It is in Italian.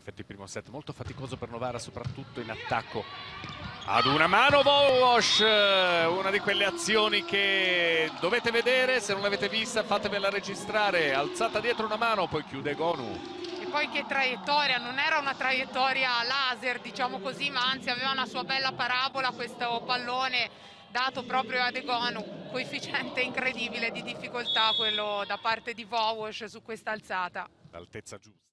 Perfetto il primo set, molto faticoso per Novara, soprattutto in attacco. Ad una mano Vowosh, una di quelle azioni che dovete vedere, se non l'avete vista fatevela registrare, alzata dietro una mano, poi chiude Gonu. E poi che traiettoria, non era una traiettoria laser, diciamo così, ma anzi aveva una sua bella parabola questo pallone dato proprio a Egonu, coefficiente incredibile di difficoltà quello da parte di Vowosh su questa alzata. L'altezza giusta.